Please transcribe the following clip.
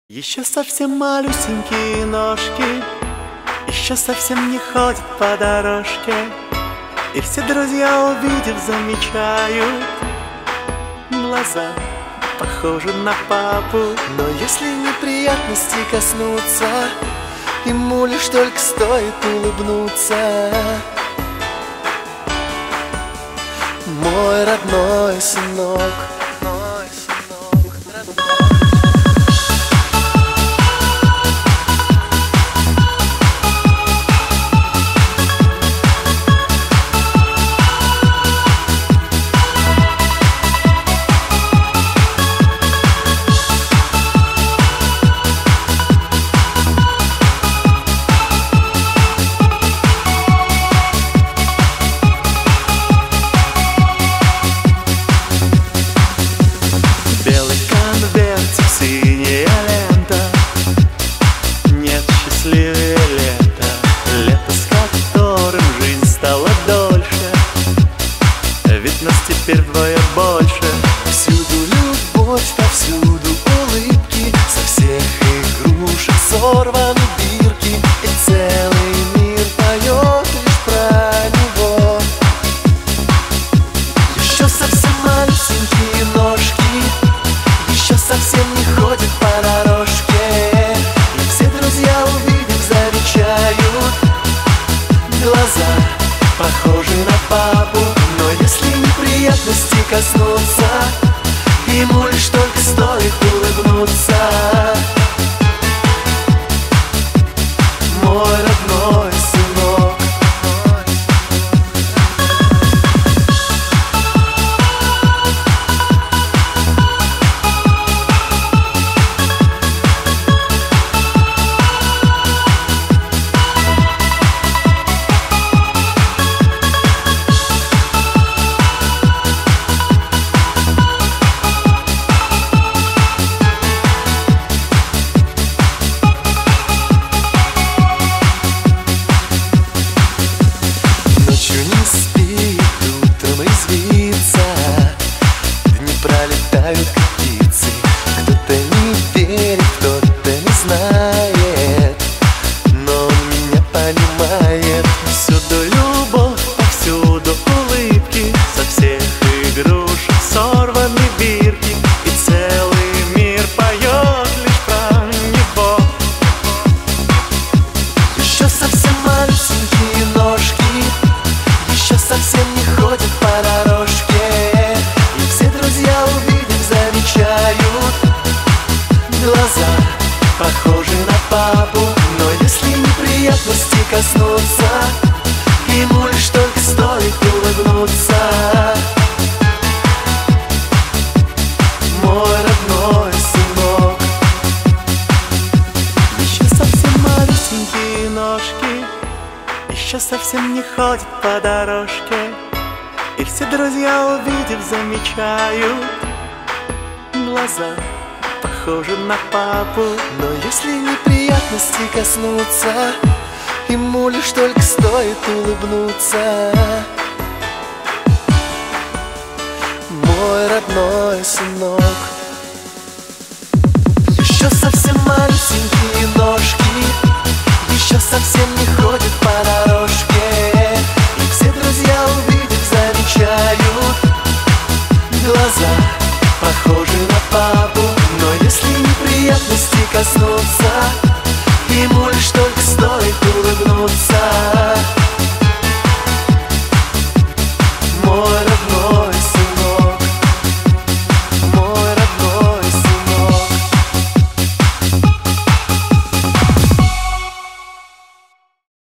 Еще совсем малюсенькие ножки, еще совсем не ходят по дорожке, и все друзья, увидев, замечают: глаза похожи на папу. Но если неприятности коснуться, ему лишь только стоит улыбнуться. Мой родной сынок, синяя лента, нет счастливее лета, лето, с которым жизнь стала дольше, ведь нас теперь вдвое больше. Всюду любовь, повсюду улыбки, со всех игрушек сорваны бирки, и целый мир поет лишь про него. Еще совсем малюсенькие ножки, еще совсем не ходит по дорожке, и все друзья, увидев, замечают: глаза похожи на папу. Но если неприятности коснуться, ему лишь только стоит улыбнуться. Мой родной сынок. Пролетают как птицы, кто-то не верит, кто-то не знает, но он меня понимает. Всюду любовь, повсюду улыбки, со всех игрушек сорваны бирки, и целый мир поет лишь про него. Еще совсем малюсенькие ножки, еще совсем не ходят по дорожке, глаза похожи на папу. Но если неприятности коснуться, ему лишь только стоит улыбнуться. Мой родной сынок. Еще совсем малюсенькие ножки, еще совсем не ходят по дорожке, и все друзья, увидев, замечают: глаза похожи на папу. Но если неприятности коснуться, ему лишь только стоит улыбнуться. Мой родной сынок. Еще совсем малюсенькие ножки, еще совсем не ходят по дорожке, и все друзья, увидев, замечают: глаза похожи на папу. Но если неприятности коснуться, ему лишь только стоит улыбнуться.